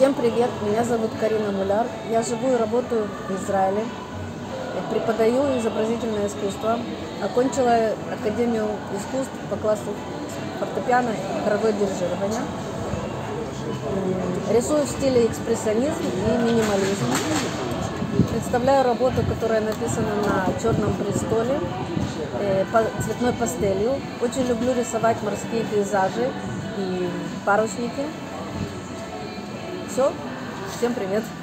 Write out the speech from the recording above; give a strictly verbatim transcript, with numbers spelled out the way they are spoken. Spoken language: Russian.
Всем привет, меня зовут Карина Муляр. Я живу и работаю в Израиле. Преподаю изобразительное искусство. Окончила Академию искусств по классу фортепиано и хоровое дирижирование. Рисую в стиле экспрессионизм и минимализм. Представляю работу, которая написана на черном престоле, цветной пастелью. Очень люблю рисовать морские пейзажи и парусники. Все, всем привет!